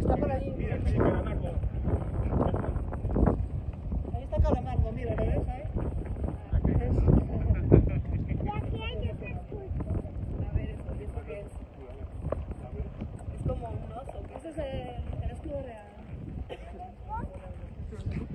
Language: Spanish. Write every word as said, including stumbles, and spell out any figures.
Está por allí. Ahí está Calamardo, mira, ¿lo ves ahí? A ver, ¿esto qué es? Es como un oso. Ese es el, el escudo real.